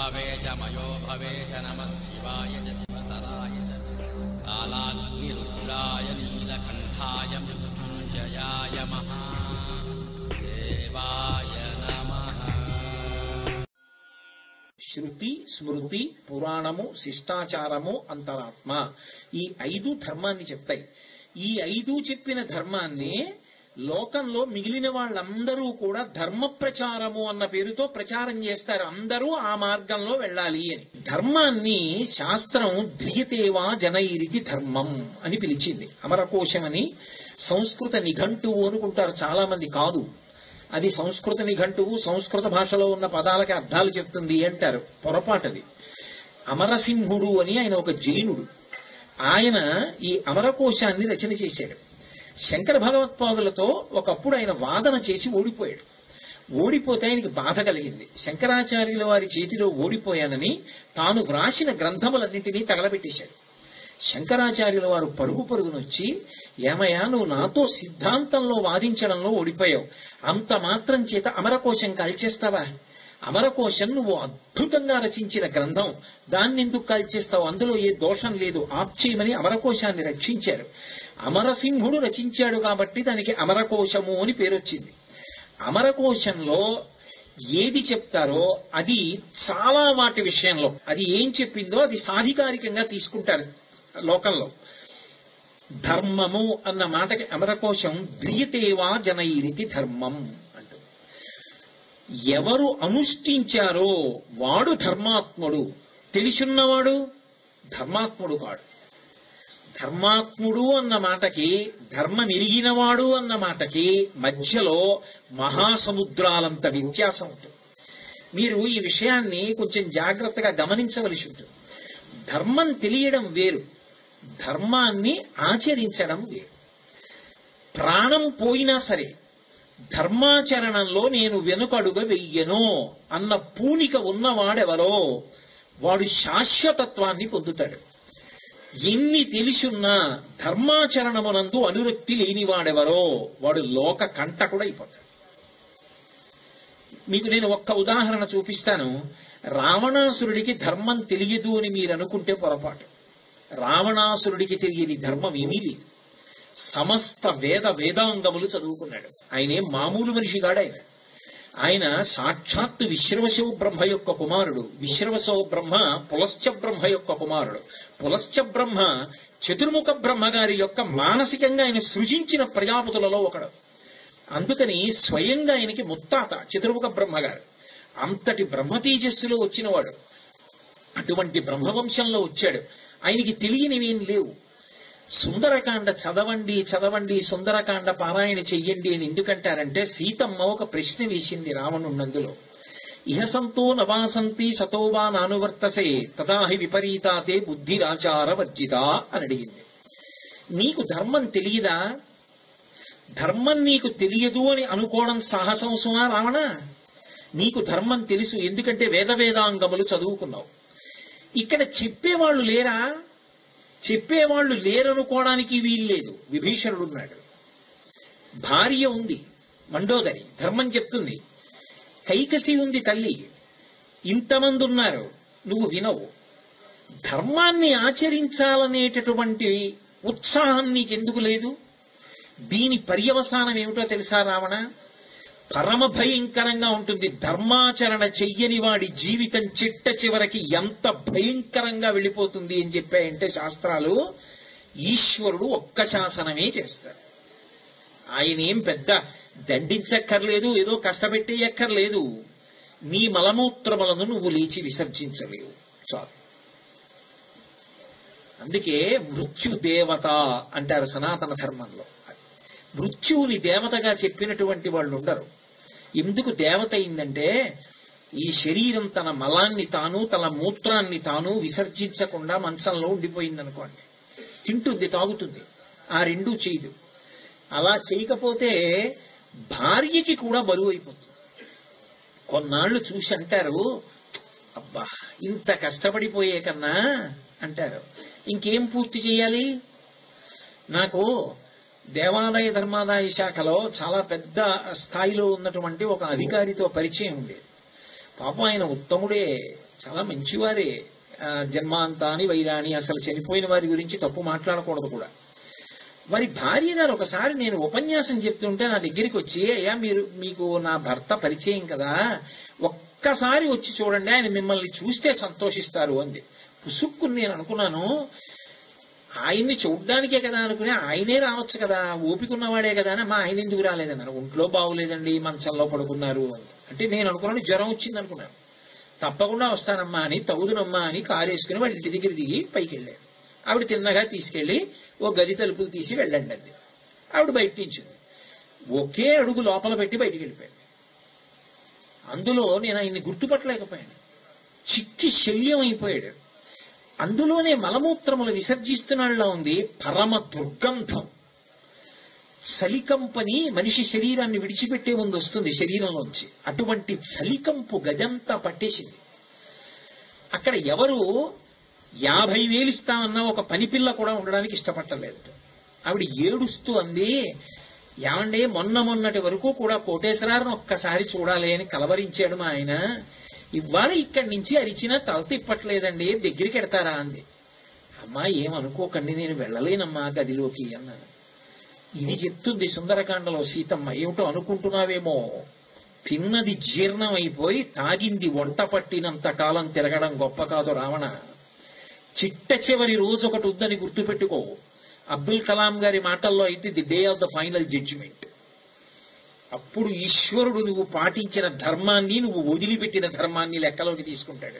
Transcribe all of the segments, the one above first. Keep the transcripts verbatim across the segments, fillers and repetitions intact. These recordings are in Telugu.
భవే చ మయో భవే చ నమః శివాయ చ శివతరాయ చ కాలాగ్నిరుద్రాయ నీలకంఠాయ మృత్యుంజయాయ మహాదేవాయ నమః. శృతి, స్మృతి, పురాణము, శిష్టాచారము, అంతరాత్మ ఈ ఐదు ధర్మాన్ని చెప్తాయి. ఈ ఐదు చెప్పిన ధర్మాన్ని లోకంలో మిగిలిన వాళ్ళందరూ కూడా ధర్మ ప్రచారము అన్న పేరుతో ప్రచారం చేస్తారు. అందరూ ఆ మార్గంలో వెళ్ళాలి అని. ధర్మాన్ని శాస్త్రం ధ్రియతేవా జనైరితి ధర్మం అని పిలిచింది. అమరకోశం అని సంస్కృత నిఘంటువు అనుకుంటారు చాలా మంది. కాదు, అది సంస్కృత నిఘంటువు, సంస్కృత భాషలో ఉన్న పదాలకి అర్థాలు చెప్తుంది అంటారు. పొరపాటది. అమరసింహుడు అని ఆయన ఒక జైనుడు. ఆయన ఈ అమరకోశాన్ని రచన చేశాడు. శంకర భగవత్పాదులతో ఒకప్పుడు ఆయన వాదన చేసి ఓడిపోయాడు. ఓడిపోతే ఆయనకి బాధ కలిగింది. శంకరాచార్యుల వారి చేతిలో ఓడిపోయానని తాను వ్రాసిన గ్రంథములన్నింటినీ తగలబెట్టేశాడు. శంకరాచార్యుల వారు పరుగు పరుగునొచ్చి, ఏమయ్యా, నువ్వు నాతో సిద్ధాంతంలో వాదించడంలో ఓడిపోయావు, అంత మాత్రం చేత అమరకోశం కాల్చేస్తావా? అమరకోశం నువ్వు అద్భుతంగా రచించిన గ్రంథం, దాన్ని ఎందుకు కాల్చేస్తావు? అందులో ఏ దోషం లేదు, ఆప్చేయమని అమరకోశాన్ని రక్షించారు. అమరసింహుడు రచించాడు కాబట్టి దానికి అమరకోశము అని పేరు వచ్చింది. అమరకోశంలో ఏది చెప్తారో అది చాలా వాటి విషయంలో అది ఏం చెప్పిందో అది సాధికారికంగా తీసుకుంటారు లోకంలో. ధర్మము అన్న మాటకి అమరకోశం ధ్రియతేవా జనైరితి ధర్మం అంటూ. ఎవరు అనుష్ఠించారో వాడు ధర్మాత్ముడు. తెలిసున్నవాడు ధర్మాత్ముడు కాడు. ధర్మాత్ముడు అన్న మాటకి, ధర్మం ఎరిగినవాడు అన్న మాటకి మధ్యలో మహాసముద్రాలంత వ్యత్యాసం ఉంటుంది. మీరు ఈ విషయాన్ని కొంచెం జాగ్రత్తగా గమనించవలసి ఉంటుంది. ధర్మం తెలియడం వేరు, ధర్మాన్ని ఆచరించడం వేరు. ప్రాణం పోయినా సరే ధర్మాచరణంలో నేను వెనుకడుగ వెయ్యను అన్న పూనిక ఉన్నవాడెవరో వాడు శాశ్వతత్వాన్ని పొందుతాడు. ఎన్ని తెలుసున్నా ధర్మాచరణమునందు అనురక్తి లేనివాడెవరో వాడు లోక కంటకుడు అయిపోతాడు. మీకు నేను ఒక్క ఉదాహరణ చూపిస్తాను. రావణాసురుడికి ధర్మం తెలియదు అని మీరు అనుకుంటే పొరపాటు. రావణాసురుడికి తెలియని ధర్మం ఏమీ లేదు. సమస్త వేద వేదాంగములు చదువుకున్నాడు. ఆయనే మామూలు మనిషిగాడు. ఆయన ఆయన సాక్షాత్తు విశ్రవశో బ్రహ్మ యొక్క కుమారుడు. విశ్రవశో బ్రహ్మ పులశ్చ బ్రహ్మ యొక్క కుమారుడు. పులశ్చ బ్రహ్మ చతుర్ముఖ బ్రహ్మగారి యొక్క మానసికంగా ఆయన సృజించిన ప్రజాపతులలో ఒకడు. అందుకని స్వయంగా ఆయనకి ముత్తాత చతుర్ముఖ బ్రహ్మగారు. అంతటి బ్రహ్మ తేజస్సులో వచ్చినవాడు. అటువంటి బ్రహ్మవంశంలో వచ్చాడు. ఆయనకి తెలియనివేం లేవు. సుందరకాండ చదవండి చదవండి సుందరకాండ పారాయణ చెయ్యండి అని ఎందుకంటారంటే, సీతమ్మ ఒక ప్రశ్న వేసింది రావణున్నందులో. ఇహ సంతో నవాసంతి సతోవా నానువర్తసే తథాహి విపరీతాతే బుద్ధిరాచార వర్జిత అని అడిగింది. నీకు ధర్మం తెలియదా? ధర్మం నీకు తెలియదు అని అనుకోవడం సాహసం సుమా రావణ. నీకు ధర్మం తెలుసు, ఎందుకంటే వేద వేదాంగములు చదువుకున్నావు. ఇక్కడ చెప్పేవాళ్ళు లేరా? చెప్పేవాళ్ళు లేరనుకోవడానికి వీల్లేదు. విభీషణుడున్నాడు, భార్య ఉంది మండోదరి, ధర్మం చెప్తుంది. కైకసి ఉంది తల్లి. ఇంతమంది ఉన్నారు, నువ్వు వినవు. ధర్మాన్ని ఆచరించాలనేటటువంటి ఉత్సాహం నీకెందుకు లేదు? దీని పర్యవసానం ఏమిటో తెలుసా రావణ? పరమ భయంకరంగా ఉంటుంది. ధర్మాచరణ చెయ్యని వాడి జీవితం చిట్ట చివరికి ఎంత భయంకరంగా వెళ్ళిపోతుంది అని చెప్పాయంటే శాస్త్రాలు, ఈశ్వరుడు ఒక్క శాసనమే చేస్తాడు. ఆయన ఏం పెద్ద దండించక్కర్లేదు, ఏదో కష్టపెట్టేయక్కర్లేదు. నీ మలమూత్రములను నువ్వు లేచి విసర్జించలేవు, చాలు. అందుకే మృత్యు దేవత అంటారు సనాతన ధర్మంలో. మృత్యువుని దేవతగా చెప్పినటువంటి వాళ్ళు ఉండరు. ఎందుకు దేవత అయిందంటే, ఈ శరీరం తన మలాన్ని తాను తన మూత్రాన్ని తాను విసర్జించకుండా మంచంలో ఉండిపోయిందనుకోండి, తింటుంది తాగుతుంది, ఆ రెండూ చేయదు. అలా చేయకపోతే భార్యకి కూడా బరువు అయిపోతుంది. కొన్నాళ్ళు చూసి అంటారు, అబ్బా ఇంత కష్టపడిపోయే కన్నా అంటారు, ఇంకేం పూర్తి చేయాలి? నాకు దేవాదాయ ధర్మాదాయ శాఖలో చాలా పెద్ద స్థాయిలో ఉన్నటువంటి ఒక అధికారితో పరిచయం ఉండేది. పాపం ఆయన ఉత్తముడే, చాలా మంచివారే. జన్మాంతాని వైరాణి, అసలు చనిపోయిన వారి గురించి తప్పు మాట్లాడకూడదు కూడా. వారి భార్య గారు ఒకసారి నేను ఉపన్యాసం చెప్తుంటే నా దగ్గరికి వచ్చి, అయ్యా మీరు మీకు నా భర్త పరిచయం కదా, ఒక్కసారి వచ్చి చూడండి, ఆయన మిమ్మల్ని చూస్తే సంతోషిస్తారు అంది. పుసుక్కుని నేను అనుకున్నాను, ఆయన్ని చూడ్డానికే కదా అనుకుని ఆయనే రావచ్చు కదా, ఓపికన్నవాడే కదా అని. మా ఆయన ఎందుకు రాలేదన్నారు. ఒంట్లో బాగులేదండి, మంచంలో పడుకున్నారు అని. అంటే నేను అనుకున్నాను జ్వరం వచ్చింది అనుకున్నాను. తప్పకుండా వస్తానమ్మా అని, తగుదునమ్మా అని కారు వేసుకుని వాళ్ళ ఇంటి దగ్గర దిగి పైకి వెళ్ళాడు. ఆవిడ తిన్నగా తీసుకెళ్లి ఓ గది తలుపులు తీసి వెళ్ళండి అంది. ఆవిడ బయట నించుంది. ఒకే అడుగు లోపల పెట్టి బయటికి వెళ్ళిపోయాడు. అందులో నేను ఆయన్ని గుర్తుపట్టలేకపోయాను. చిక్కి శల్యం అయిపోయాడు. అందులోనే మలమూత్రములు విసర్జిస్తున్నాడులా ఉంది. పరమ దుర్గంధం, చలికంపని మనిషి శరీరాన్ని విడిచిపెట్టే ముందు వస్తుంది శరీరంలోంచి. అటువంటి చలికంపు గదంతా పట్టేసింది. అక్కడ ఎవరు యాభై వేలు ఇస్తామన్నా ఒక పని పిల్ల కూడా ఉండడానికి ఇష్టపట్టలేదు. ఆవిడ ఏడుస్తూ అంది, ఏమండి మొన్న మొన్నటి వరకు కూడా కోటేశ్వరారిని ఒక్కసారి చూడాలి అని కలవరించాడు మా ఆయన, ఇవాళ ఇక్కడి నుంచి అరిచినా తల తిప్పట్లేదండి, దగ్గరికి ఎడతారా అంది. అమ్మా ఏమనుకోకండి, నేను వెళ్ళలేనమ్మా గదిలోకి అన్నాను. ఇది చెప్తుంది సుందరకాండలో సీతమ్మ. ఏమిటో అనుకుంటున్నావేమో, తిన్నది జీర్ణం అయిపోయి తాగింది వంట పట్టినంత కాలం తిరగడం గొప్ప కాదు రావణ. చిట్ట చివరి రోజు ఒకటి ఉందని గుర్తుపెట్టుకో. అబ్దుల్ కలాం గారి మాటల్లో అయితే the day of the final judgment. అప్పుడు ఈశ్వరుడు నువ్వు పాటించిన ధర్మాన్ని, నువ్వు వదిలిపెట్టిన ధర్మాన్ని లెక్కలోకి తీసుకుంటాడు.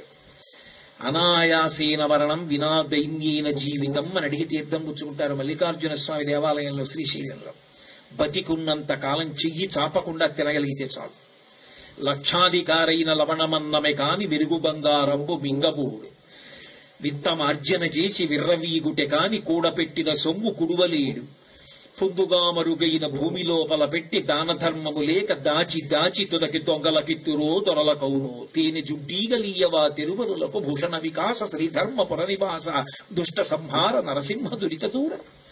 అనాయాసేన వరణం వినా దైన్యేన జీవితం అని అడిగి తీర్థం పుచ్చుకుంటారు మల్లికార్జున స్వామి దేవాలయంలో శ్రీశైలంలో. బతికున్నంత కాలం చెయ్యి చాపకుండా తిరగలిగితే చాలు. లక్షాధికారైన లవణమన్నమే కాని మెరుగు బంగారంబు మింగబూడు, విత్తమార్జన చేసి విర్రవీగుటె కాని కూడపెట్టిన సొమ్ము కుడువలేడు, పొందుగా మరుగైన భూమి లోపల పెట్టి దాన ధర్మము లేక దాచి దాచి తుదకి దొంగలకిత్తురో దొరలకౌను, తేనె జుడ్డీగలీయవా తిరువరులకు భూషణ వికాస శ్రీధర్మ పురనివాస దుష్ట సంహార నరసింహ దురిత దూర.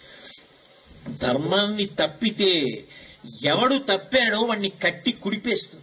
ధర్మాన్ని తప్పితే ఎవడు తప్పాడో వాణ్ణి కట్టి కుడిపేస్తుంది.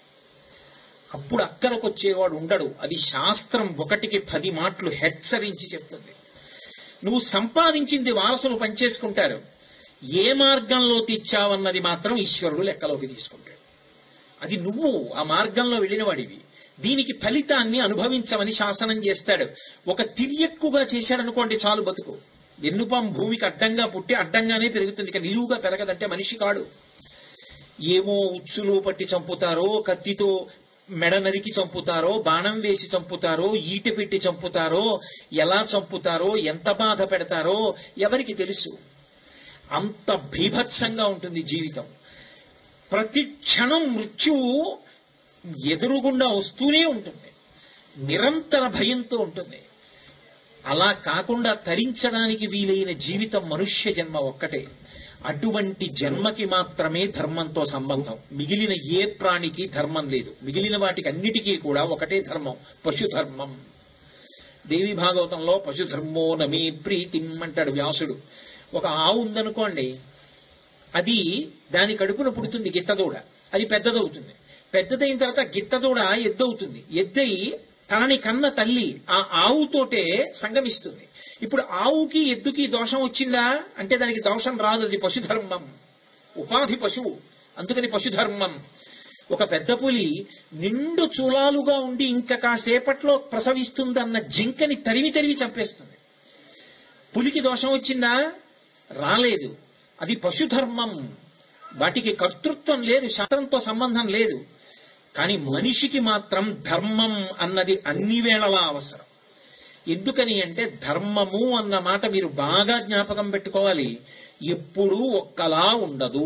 అప్పుడు అక్కడికొచ్చేవాడు ఉండడు. అది శాస్త్రం ఒకటికి పది మాటలు హెచ్చరించి చెప్తుంది. నువ్వు సంపాదించింది వారసులు పనిచేసుకుంటారు, ఏ మార్గంలో తెచ్చావన్నది మాత్రం ఈశ్వరుడు లెక్కలోకి తీసుకుంటాడు. అది నువ్వు ఆ మార్గంలో వెళ్ళిన వాడివి, దీనికి ఫలితాన్ని అనుభవించమని శాసనం చేస్తాడు. ఒక తిరియక్కుగా చేశాడనుకోండి చాలు బతుకు. వెన్నుపాం భూమికి అడ్డంగా పుట్టి అడ్డంగానే పెరుగుతుంది, ఇక నిలువుగా పెరగదంటే మనిషి కాడు. ఏమో ఉచ్చులు పట్టి చంపుతారో, కత్తితో మెడ నరికి చంపుతారో, బాణం వేసి చంపుతారో, ఈట పెట్టి చంపుతారో, ఎలా చంపుతారో, ఎంత బాధ పెడతారో ఎవరికి తెలుసు. అంత భీభత్సంగా ఉంటుంది జీవితం. ప్రతి క్షణం మృత్యువు ఎదురుగుండా వస్తూనే ఉంటుంది, నిరంతర భయంతో ఉంటుంది. అలా కాకుండా తరించడానికి వీలైన జీవితం మనుష్య జన్మ ఒక్కటే. అటువంటి జన్మకి మాత్రమే ధర్మంతో సంబంధం. మిగిలిన ఏ ప్రాణికి ధర్మం లేదు. మిగిలిన వాటికి అన్నిటికీ కూడా ఒకటే ధర్మం, పశుధర్మం. దేవి భాగవతంలో పశుధర్మో నమే ప్రీతిం అంటాడు వ్యాసుడు. ఒక ఆవు ఉందనుకోండి, అది దాని కడుపున పుడుతుంది గిత్తదూడ, అది పెద్దదవుతుంది. పెద్దదైన తర్వాత గిత్తదూడ ఎద్దవుతుంది. ఎద్దయి తనని కన్న తల్లి ఆ ఆవుతోటే సంగమిస్తుంది. ఇప్పుడు ఆవుకి ఎద్దుకి దోషం వచ్చిందా అంటే దానికి దోషం రాదు, అది పశుధర్మం, ఉపాధి పశువు, అందుకని పశుధర్మం. ఒక పెద్ద పులి నిండు చూలాలుగా ఉండి ఇంకా కాసేపట్లో ప్రసవిస్తుందన్న జింకని తరిమి తరిమి చంపేస్తుంది. పులికి దోషం వచ్చిందా? రాలేదు, అది పశుధర్మం. వాటికి కర్తృత్వం లేదు, శాస్త్రంతో సంబంధం లేదు. కానీ మనిషికి మాత్రం ధర్మం అన్నది అన్ని వేళలా అవసరం. ఎందుకని అంటే ధర్మము అన్న మాట మీరు బాగా జ్ఞాపకం పెట్టుకోవాలి, ఎప్పుడూ ఒక్కలా ఉండదు.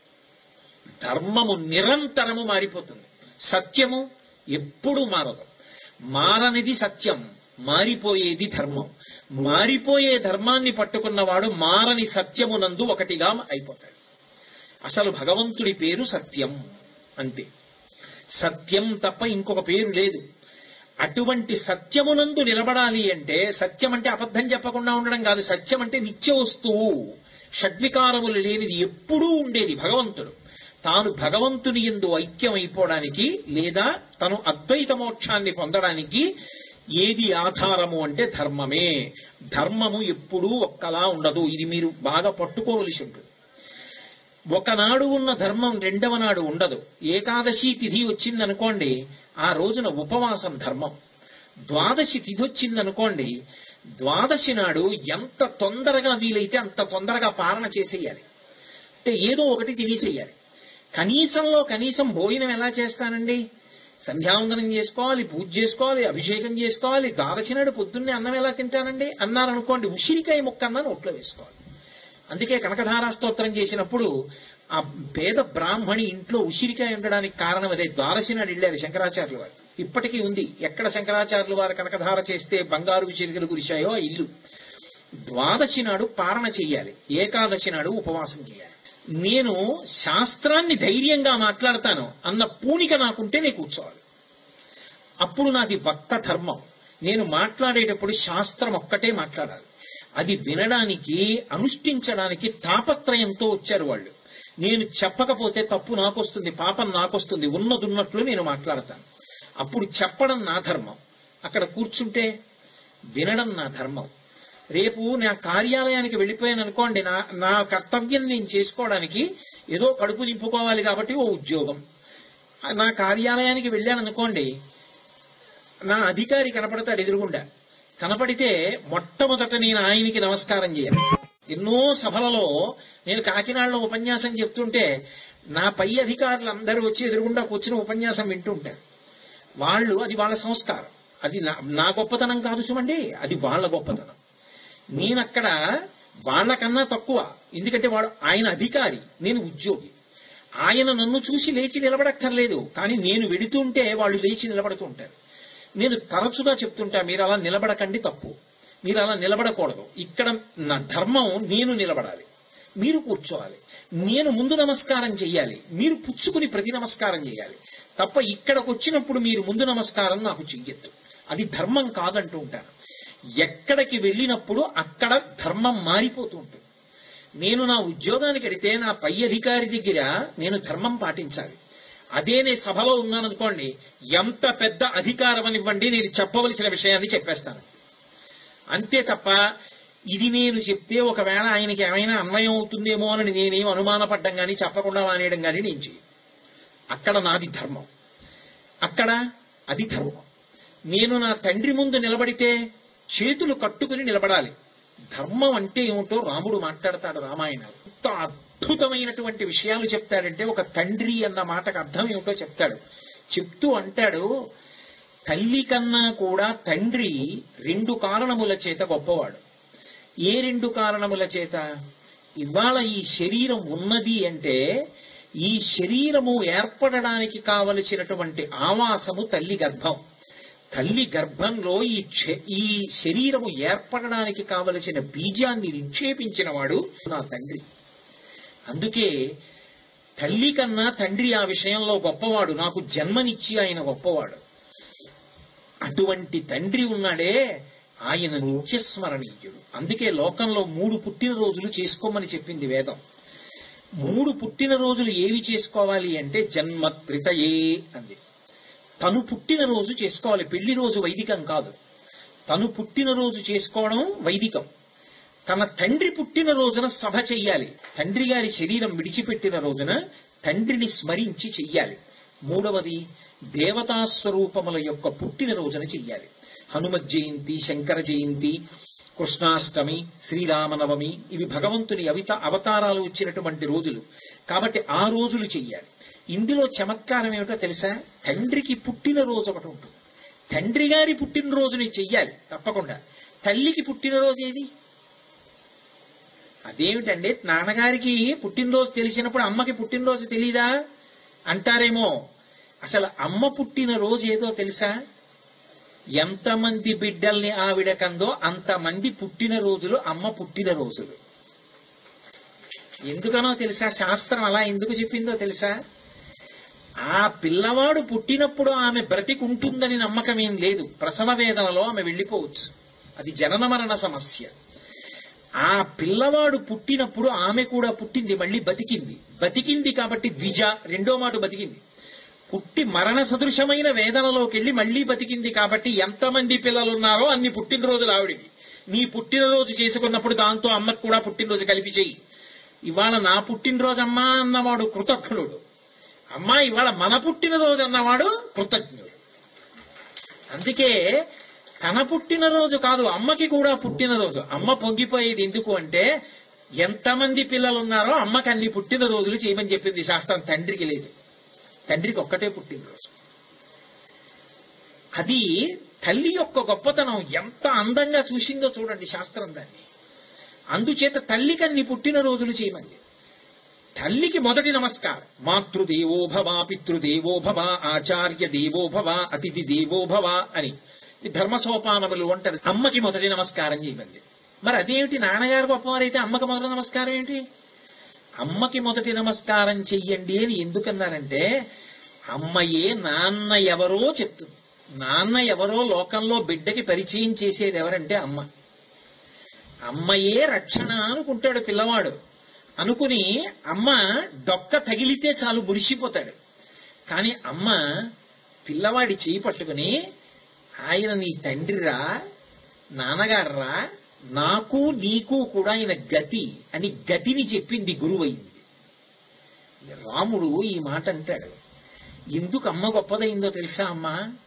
ధర్మము నిరంతరము మారిపోతుంది, సత్యము ఎప్పుడూ మారదు. మారనిది సత్యం, మారిపోయేది ధర్మం. మారిపోయే ధర్మాన్ని పట్టుకున్నవాడు మారని సత్యమునందు ఒకటిగా అయిపోతాడు. అసలు భగవంతుడి పేరు సత్యం, అంతే. సత్యం తప్ప ఇంకొక పేరు లేదు. అటువంటి సత్యమునందు నిలబడాలి అంటే, సత్యం అంటే అబద్ధం చెప్పకుండా ఉండడం కాదు, సత్యం అంటే నిత్య వస్తువు, షడ్వికారములు లేనిది, ఎప్పుడూ ఉండేది భగవంతుడు. తాను భగవంతుని యందు ఐక్యం అయిపోవడానికి లేదా తను అద్వైత మోక్షాన్ని పొందడానికి ఏది ఆధారము అంటే ధర్మమే. ధర్మము ఎప్పుడూ ఒక్కలా ఉండదు. ఇది మీరు బాగా పట్టుకోవలసి ఉంటుంది. ఒకనాడు ఉన్న ధర్మం రెండవ నాడు ఉండదు. ఏకాదశి తిథి వచ్చిందనుకోండి, ఆ రోజున ఉపవాసం ధర్మం. ద్వాదశి తిథి వచ్చిందనుకోండి, ద్వాదశి నాడు ఎంత తొందరగా వీలైతే అంత తొందరగా పాలన చేసేయాలి. అంటే ఏదో ఒకటి తినేసేయాలి. కనీసంలో కనీసం భోజనం ఎలా చేస్తానండి? సంధ్యావందనం చేసుకోవాలి, పూజ చేసుకోవాలి, అభిషేకం చేసుకోవాలి. ద్వాదశి నాడు పొద్దున్నే అన్నం ఎలా తింటానండి అన్నారనుకోండి, ఉసిరికాయ ముక్క అన్న నోట్లో వేసుకోవాలి. అందుకే కనకధారా స్తోత్రం చేసినప్పుడు ఆ పేద బ్రాహ్మణి ఇంట్లో ఉసిరికాయ ఉండడానికి కారణం అదే. ద్వాదశి నాడు వెళ్ళారు శంకరాచార్యుల వారు. ఇప్పటికీ ఉంది. ఎక్కడ శంకరాచార్యుల వారు కనకధార చేస్తే బంగారు ఉసిరికలు కురిశాయో ఆ ఇల్లు. ద్వాదశి నాడు పారణ చెయ్యాలి, ఏకాదశి నాడు ఉపవాసం చేయాలి. నేను శాస్త్రాన్ని ధైర్యంగా మాట్లాడతాను అన్న పూనిక నాకుంటే నేను కూర్చోవాలి. అప్పుడు నాది వక్త ధర్మం. నేను మాట్లాడేటప్పుడు శాస్త్రం ఒక్కటే మాట్లాడాలి. అది వినడానికి, అనుష్ఠించడానికి తాపత్రయంతో వచ్చారు వాళ్ళు. నేను చెప్పకపోతే తప్పు నాకొస్తుంది, పాపం నాకొస్తుంది. ఉన్నదున్నట్లు నేను మాట్లాడతాను. అప్పుడు చెప్పడం నా ధర్మం, అక్కడ కూర్చుంటే వినడం నా ధర్మం. రేపు నా కార్యాలయానికి వెళ్ళిపోయాను అనుకోండి, నా నా కర్తవ్యం నేను చేసుకోవడానికి ఏదో కడుపు నింపుకోవాలి కాబట్టి ఓ ఉద్యోగం. నా కార్యాలయానికి వెళ్ళాను అనుకోండి, నా అధికారి కనపడతాడు ఎదురుగుండా. కనపడితే మొట్టమొదట నేను ఆయనకి నమస్కారం చేయాలి. ఎన్నో సభలలో నేను కాకినాడలో ఉపన్యాసం చెప్తుంటే నా పై అధికారులు అందరూ వచ్చి ఎదురుగుండా కూర్చుని ఉపన్యాసం వింటుంటారు. వాళ్ళు, అది వాళ్ళ సంస్కారం, అది నా నా గొప్పతనం కాదు సుమండి, అది వాళ్ళ గొప్పతనం. నేనక్కడ వాళ్ళకన్నా తక్కువ. ఎందుకంటే వాడు ఆయన అధికారి, నేను ఉద్యోగి. ఆయన నన్ను చూసి లేచి నిలబడక్కర్లేదు, కానీ నేను వెడుతుంటే వాళ్ళు లేచి నిలబడుతూ ఉంటారు. నేను తరచుగా చెప్తుంటా, మీరు అలా నిలబడకండి, తప్పు, మీరు అలా నిలబడకూడదు. ఇక్కడ నా ధర్మం, నేను నిలబడాలి, మీరు కూర్చోవాలి. నేను ముందు నమస్కారం చెయ్యాలి, మీరు పుచ్చుకుని ప్రతి నమస్కారం చేయాలి తప్ప ఇక్కడికి వచ్చినప్పుడు మీరు ముందు నమస్కారం నాకు చెయ్యొద్దు. అది ధర్మం కాదంటూ ఉంటాను. ఎక్కడికి వెళ్ళినప్పుడు అక్కడ ధర్మం మారిపోతూ ఉంటుంది. నేను నా ఉద్యోగానికి వెడితే నా పై అధికారి దగ్గర నేను ధర్మం పాటించాలి. అదే నేను సభలో ఉన్నాననుకోండి, ఎంత పెద్ద అధికారం అనివ్వండి, నేను చెప్పవలసిన విషయాన్ని చెప్పేస్తాను. అంతే తప్ప ఇది నేను చెప్తే ఒకవేళ ఆయనకి ఏమైనా అన్వయం అవుతుందేమో అని నేనేం అనుమానపడ్డం కానీ చెప్పకుండా మానేయడం కానీ నేను చెయ్యి. అక్కడ నాది ధర్మం, అక్కడ అది ధర్మం. నేను నా తండ్రి ముందు నిలబడితే చేతులు కట్టుకుని నిలబడాలి. ధర్మం అంటే ఏమిటో రాముడు మాట్లాడతాడు రామాయణం. ఎంత అద్భుతమైనటువంటి విషయాలు చెప్తాడంటే, ఒక తండ్రి అన్న మాటకు అర్థం ఏమిటో చెప్తాడు. చెప్తూ అంటాడు, తల్లి కన్నా కూడా తండ్రి రెండు కారణముల చేత గొప్పవాడు. ఏ రెండు కారణముల చేత? ఇవాళ ఈ శరీరం ఉన్నది అంటే ఈ శరీరము ఏర్పడడానికి కావలసినటువంటి ఆవాసము తల్లి గర్భం. తల్లి గర్భంలో ఈ ఈ శరీరము ఏర్పడడానికి కావలసిన బీజాన్ని నిక్షేపించిన వాడు నా తండ్రి. అందుకే తల్లి కన్నా తండ్రి ఆ విషయంలో గొప్పవాడు. నాకు జన్మనిచ్చి ఆయన గొప్పవాడు. అటువంటి తండ్రి ఉన్నాడే, ఆయన నిత్యస్మరణీయుడు. అందుకే లోకంలో మూడు పుట్టినరోజులు చేసుకోమని చెప్పింది వేదం. మూడు పుట్టినరోజులు ఏవి చేసుకోవాలి అంటే జన్మత్రితయే అంది. తను పుట్టినరోజు చేసుకోవాలి. పెళ్లి రోజు వైదికం కాదు, తను పుట్టినరోజు చేసుకోవడం వైదికం. తన తండ్రి పుట్టినరోజున సభ చెయ్యాలి. తండ్రి గారి శరీరం విడిచిపెట్టిన రోజున తండ్రిని స్మరించి చెయ్యాలి. మూడవది దేవతాస్వరూపముల యొక్క పుట్టినరోజున చెయ్యాలి. హనుమత్ జయంతి, శంకర జయంతి, కృష్ణాష్టమి, శ్రీరామనవమి, ఇవి భగవంతుని అవిత అవతారాలు వచ్చినటువంటి రోజులు కాబట్టి ఆ రోజులు చెయ్యాలి. ఇందులో చమత్కారం ఏమిటో తెలుసా? తండ్రికి పుట్టినరోజు ఒకటి ఉంటుంది. తండ్రి గారి పుట్టినరోజుని చెయ్యాలి తప్పకుండా. తల్లికి పుట్టినరోజు ఏది? అదేమిటండి, నాన్నగారికి పుట్టినరోజు తెలిసినప్పుడు అమ్మకి పుట్టినరోజు తెలీదా అంటారేమో. అసలు అమ్మ పుట్టినరోజు ఏదో తెలుసా? ఎంతమంది బిడ్డల్ని ఆవిడ కందో అంతమంది పుట్టినరోజులు అమ్మ పుట్టినరోజులు. ఎందుకనో తెలుసా? శాస్త్రం అలా ఎందుకు చెప్పిందో తెలుసా? ఆ పిల్లవాడు పుట్టినప్పుడు ఆమె బ్రతికుంటుందని నమ్మకం ఏం లేదు. ప్రసవ వేదనలో ఆమె వెళ్ళిపోవచ్చు, అది జనన మరణ సమస్య. ఆ పిల్లవాడు పుట్టినప్పుడు ఆమె కూడా పుట్టింది, మళ్ళీ బతికింది. బతికింది కాబట్టి ద్విజ, రెండో మాట బతికింది. పుట్టి మరణ సదృశమైన వేదనలోకి వెళ్ళి మళ్ళీ బతికింది కాబట్టి ఎంతమంది పిల్లలు ఉన్నారో అన్ని పుట్టినరోజులు ఆవిడివి. నీ పుట్టినరోజు చేసుకున్నప్పుడు దాంతో అమ్మకు కూడా పుట్టినరోజు కలిపి చెయ్యి. ఇవాళ నా పుట్టినరోజు అమ్మా అన్నవాడు కృతజ్ఞుడు, అమ్మా ఇవాళ మన పుట్టినరోజు అన్నవాడు కృతజ్ఞుడు. అందుకే తన పుట్టినరోజు కాదు, అమ్మకి కూడా పుట్టినరోజు. అమ్మ పొంగిపోయేది ఎందుకు అంటే ఎంతమంది పిల్లలు ఉన్నారో అమ్మకి అన్ని పుట్టినరోజులు చేయమని చెప్పింది శాస్త్రం. తండ్రికి లేదు, తండ్రికి ఒక్కటే పుట్టినరోజు. అది తల్లి యొక్క గొప్పతనం. ఎంత అందంగా చూసిందో చూడండి శాస్త్రం దాన్ని. అందుచేత తల్లికి అన్ని పుట్టినరోజులు చేయమంది. తల్లికి మొదటి నమస్కారం. మాతృదేవోభవ, పితృదేవోభవ, ఆచార్య దేవోభవ, అతిథి దేవోభవ అని ధర్మసోపానములు అంటారు. అమ్మకి మొదటి నమస్కారం చేయమంది. మరి అదేమిటి, నాన్నగారు గొప్పవారైతే అమ్మకి మొదటి నమస్కారం ఏంటి? అమ్మకి మొదటి నమస్కారం చెయ్యండి అని ఎందుకన్నారంటే అమ్మయే నాన్న ఎవరో చెప్తుంది. నాన్న ఎవరో లోకంలో బిడ్డకి పరిచయం చేసేది ఎవరంటే అమ్మ. అమ్మయే రక్షణ అనుకుంటాడు పిల్లవాడు. అనుకుని అమ్మ డొక్క తగిలితే చాలు మురిసిపోతాడు. కానీ అమ్మ పిల్లవాడి చేయి పట్టుకుని ఆయన నీ తండ్రిరా, నాన్నగారురా, నాకు నీకు కూడా ఆయన గతి అని గతిని చెప్పింది గురువైంది. రాముడు ఈ మాట అంటాడు. ఎందుకు అమ్మ గొప్పదైందో తెలుసా? అమ్మ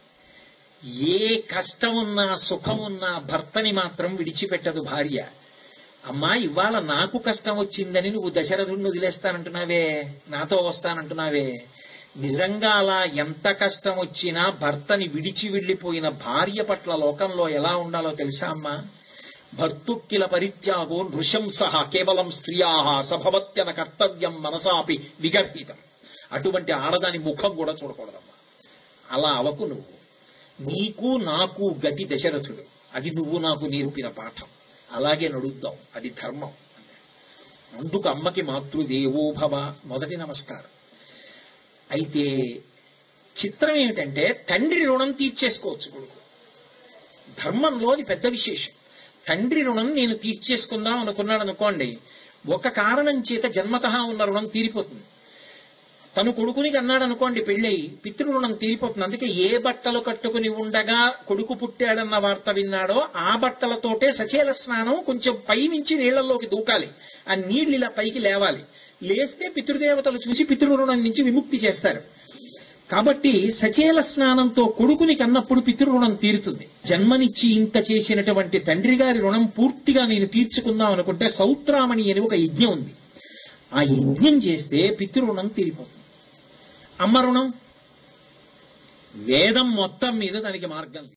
ఏ కష్టమున్నా సుఖమున్నా భర్తని మాత్రం విడిచిపెట్టదు భార్య. అమ్మా ఇవాళ నాకు కష్టం వచ్చిందని నువ్వు దశరథుడిని వదిలేస్తానంటున్నావే, నాతో వస్తానంటున్నావే. నిజంగా అలా ఎంత కష్టం వచ్చినా భర్తని విడిచి వెళ్లిపోయిన భార్య పట్ల లోకంలో ఎలా ఉండాలో తెలుసా అమ్మా? భర్తుక్కిల పరిత్యాగో నృశంస కేవలం స్త్రియా సభవత్యన కర్తవ్యం మనసాపి విగర్హితం. అటువంటి ఆడదాని ముఖం కూడా చూడకూడదమ్మా. అలా అవకు నువ్వు. నీకు నాకు గతి దశరథుడు, అది నువ్వు నాకు నేర్పిన పాఠం. అలాగే నడుద్దాం, అది ధర్మం. అందుకు అమ్మకి మాతృదేవోభవ మొదటి నమస్కారం. అయితే చిత్రం ఏమిటంటే తండ్రి రుణం తీర్చేసుకోవచ్చు కొడుకు. ధర్మంలో అది పెద్ద విశేషం. తండ్రి రుణం నేను తీర్చేసుకుందాం అనుకున్నాడు అనుకోండి, ఒక కారణం చేత జన్మతః ఉన్న రుణం తీరిపోతుంది. తను కొడుకునికి అన్నాడు అనుకోండి పెళ్ళై, పితృ రుణం తీరిపోతుంది. అందుకే ఏ బట్టలు కట్టుకుని ఉండగా కొడుకు పుట్టాడన్న వార్త విన్నాడో ఆ బట్టలతోటే సచేల స్నానం కొంచెం పైనుంచి నీళ్లలోకి దూకాలి. ఆ నీళ్లు ఇలా పైకి లేవాలి. లేస్తే పితృదేవతలు చూసి పితృ రుణం నుంచి విముక్తి చేస్తారు. కాబట్టి సచేల స్నానంతో కొడుకుని కన్నప్పుడు పితృ రుణం తీరుతుంది. జన్మనిచ్చి ఇంత చేసినటువంటి తండ్రి గారి రుణం పూర్తిగా నేను తీర్చుకుందాం అనుకుంటే సౌత్రామణి అని ఒక యజ్ఞం ఉంది. ఆ యజ్ఞం చేస్తే పితృ రుణం తీరిపోతుంది. అమ్మ రుణం వేదం మొత్తం మీద దానికి మార్గం.